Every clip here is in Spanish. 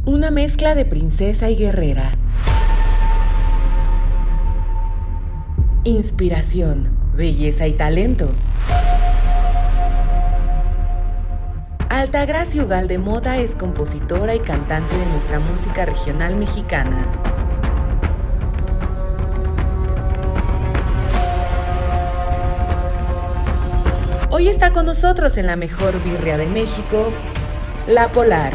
Una mezcla de princesa y guerrera. Inspiración, belleza y talento. Altagracia Ugalde Mota es compositora y cantante de nuestra música regional mexicana. Hoy está con nosotros en la mejor birria de México, La Polar.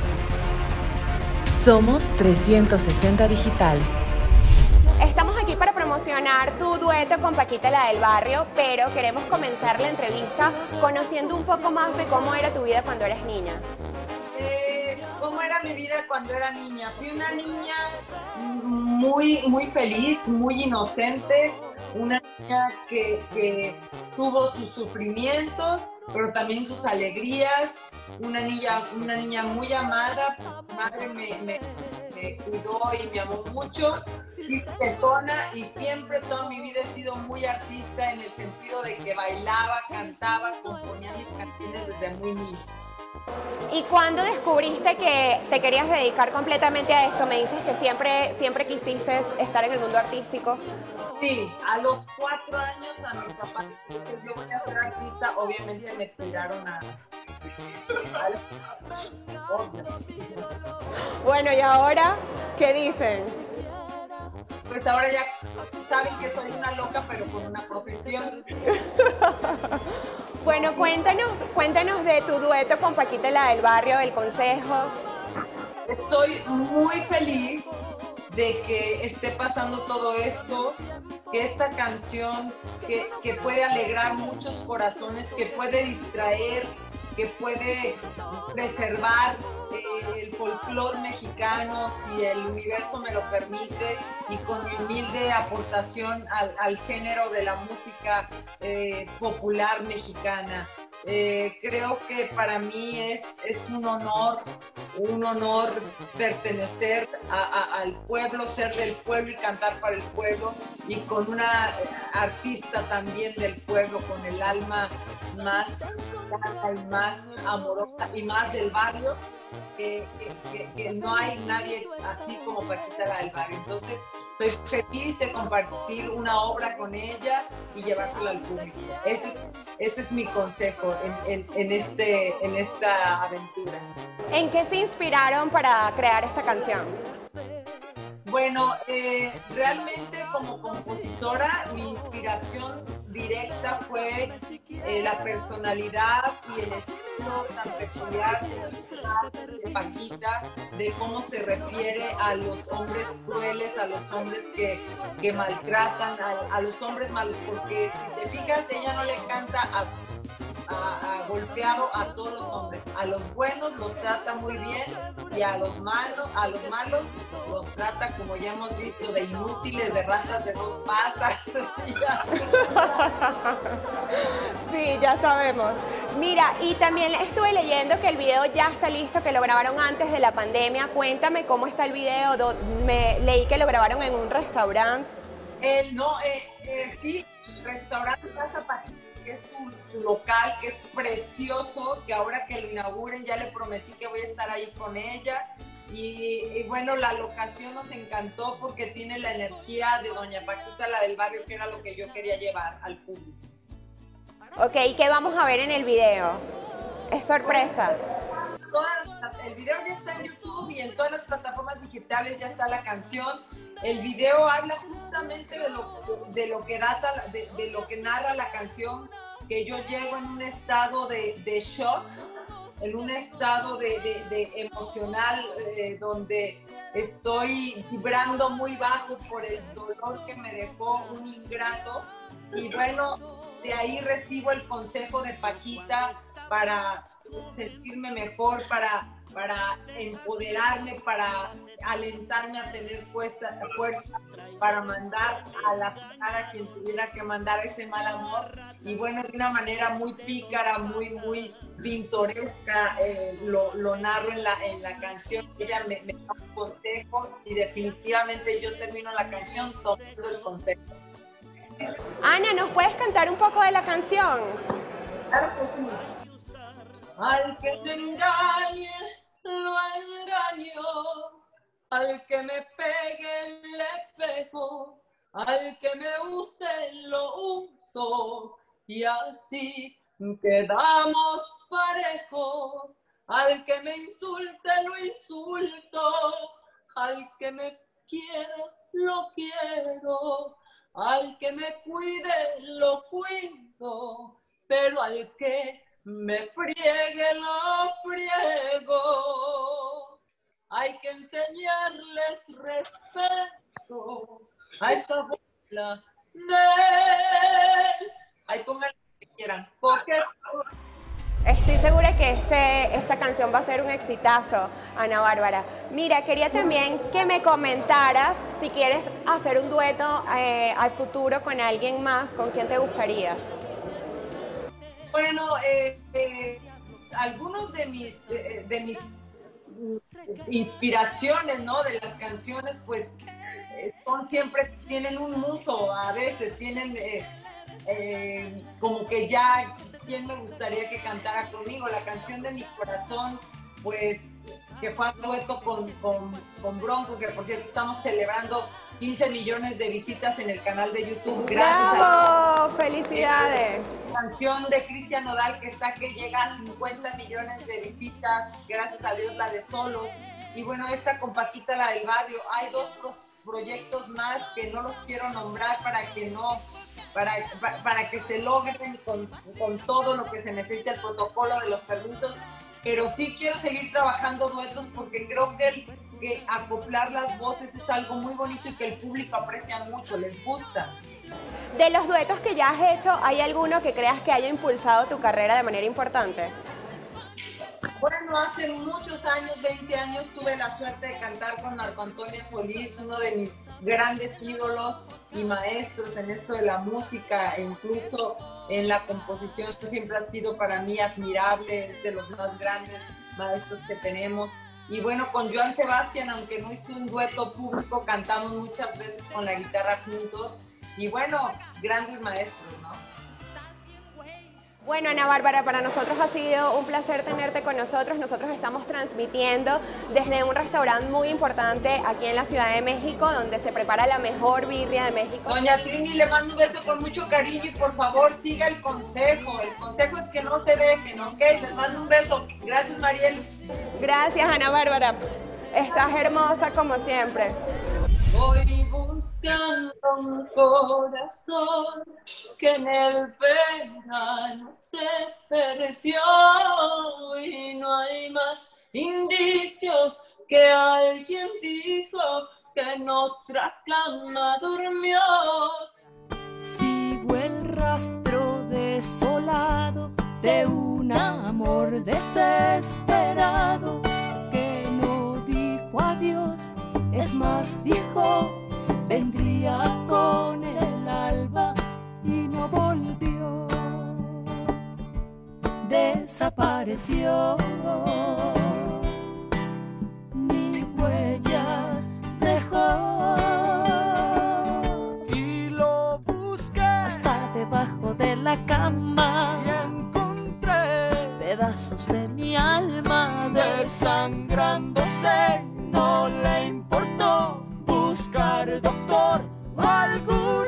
Somos 360 Digital. Estamos aquí para promocionar tu dueto con Paquita la del Barrio, pero queremos comenzar la entrevista conociendo un poco más de cómo era tu vida cuando eras niña. ¿Cómo era mi vida cuando era niña? Fui una niña muy feliz, muy inocente, una niña que tuvo sus sufrimientos, pero también sus alegrías, una niña muy amada. Mi madre me cuidó y me amó mucho, fui tetona y siempre toda mi vida he sido muy artista en el sentido de que bailaba, cantaba, componía mis canciones desde muy niña. ¿Y cuándo descubriste que te querías dedicar completamente a esto? Me dices que siempre quisiste estar en el mundo artístico. Sí, a los 4 años a mis papás que yo voy a ser artista, obviamente me tiraron a... Bueno, ¿y ahora qué dicen? Pues ahora ya saben que soy una loca, pero con una profesión. Bueno, cuéntanos de tu dueto con Paquita la del Barrio, El Consejo. Estoy muy feliz de que esté pasando todo esto, que esta canción que puede alegrar muchos corazones, que puede distraer, que puede preservar el folclore mexicano, si el universo me lo permite, y con mi humilde aportación al género de la música popular mexicana. Creo que para mí es un honor pertenecer al pueblo, ser del pueblo y cantar para el pueblo, y con una artista también del pueblo, con el alma más sana y más amorosa y más del barrio, que no hay nadie así como Paquita la del Barrio. Entonces estoy feliz de compartir una obra con ella y llevársela al público. Ese es mi consejo en esta aventura. ¿En qué se inspiraron para crear esta canción? Bueno, realmente como compositora mi inspiración directa fue la personalidad y el estilo tan peculiar de Paquita, de cómo se refiere a los hombres crueles, a los hombres que maltratan, a los hombres malos, porque si te fijas, ella no le canta a golpeado a todos los hombres. A los buenos los trata muy bien y a los malos los trata, como ya hemos visto, de inútiles, de ratas de 2 patas. Sí, ya sabemos. Mira, y también estuve leyendo que el video ya está listo, que lo grabaron antes de la pandemia. Cuéntame cómo está el video. Leí que lo grabaron en un restaurante. Sí, restaurante Casa Paquita, que es su local, que es precioso, que ahora que lo inauguren ya le prometí que voy a estar ahí con ella. Y bueno, la locación nos encantó porque tiene la energía de Doña Paquita, la del Barrio, que era lo que yo quería llevar al público. Ok, ¿y qué vamos a ver en el video? ¿Es sorpresa? El video ya está en YouTube y en todas las plataformas digitales ya está la canción. El video habla justamente de lo que narra la canción, que yo llego en un estado de shock, en un estado de emocional, donde estoy vibrando muy bajo por el dolor que me dejó un ingrato. Y bueno, de ahí recibo el consejo de Paquita para sentirme mejor, para empoderarme, para alentarme a tener fuerza, para mandar a quien tuviera que mandar ese mal amor. Y bueno, de una manera muy pícara, muy pintoresca, lo narro en la canción. Ella me da un consejo y definitivamente yo termino la canción tomando el consejo. Ana, ¿nos puedes cantar un poco de la canción? Claro que sí. Al que te engañe lo engaño, al que me pegue el espejo, al que me use lo uso, y así quedamos parejos. Al que me insulte lo insulto, al que me quiera lo quiero, al que me cuide lo cuido, pero al que me friegue lo friego. Hay que enseñarles respeto a esta bola de... Ahí pongan lo que quieran, porque... Estoy segura que esta canción va a ser un exitazo, Ana Bárbara. Mira, quería también que me comentaras si quieres hacer un dueto al futuro con alguien más, ¿con quién te gustaría? Bueno, algunos de mis inspiraciones, ¿no? De las canciones, pues son siempre, tienen un muso, a veces tienen como que ya, ¿quién me gustaría que cantara conmigo? La canción de mi corazón, pues, que fue un dueto con Bronco, que por cierto estamos celebrando 15 millones de visitas en el canal de YouTube. Gracias. ¡Bravo! ¡Felicidades! Canción de Cristian Nodal que llega a 50 millones de visitas, gracias a Dios, la de Solos. Y bueno, esta con Paquita, la del barrio. Hay dos proyectos más que no los quiero nombrar para que se logren con todo lo que se necesita, el protocolo de los permisos, pero sí quiero seguir trabajando duetos porque creo que acoplar las voces es algo muy bonito y que el público aprecia mucho, les gusta. De los duetos que ya has hecho, ¿hay alguno que creas que haya impulsado tu carrera de manera importante? Bueno, hace muchos años, 20 años, tuve la suerte de cantar con Marco Antonio Solís, uno de mis grandes ídolos y maestros en esto de la música e incluso en la composición. Siempre ha sido para mí admirable, es de los más grandes maestros que tenemos. Y bueno, con Joan Sebastián, aunque no hice un dueto público, cantamos muchas veces con la guitarra juntos. Y bueno, grandes maestros, ¿no? Bueno, Ana Bárbara, para nosotros ha sido un placer tenerte con nosotros. Nosotros estamos transmitiendo desde un restaurante muy importante aquí en la Ciudad de México, donde se prepara la mejor birria de México. Doña Trini, le mando un beso con mucho cariño y por favor siga el consejo. El consejo es que no se dejen, ¿ok? Les mando un beso. Gracias, Mariel. Gracias, Ana Bárbara. Estás hermosa como siempre. Voy buscando un corazón que en el verano se perdió y no hay más indicios que alguien dijo que en otra cama durmió. Sigo el rastro desolado de un amor desesperado que no dijo adiós. Es más, dijo, vendría con el alba y no volvió. Desapareció, ni huella dejó. Y lo busqué hasta debajo de la cama y encontré pedazos de mi alma desangrándose. No le importó buscar doctor o algún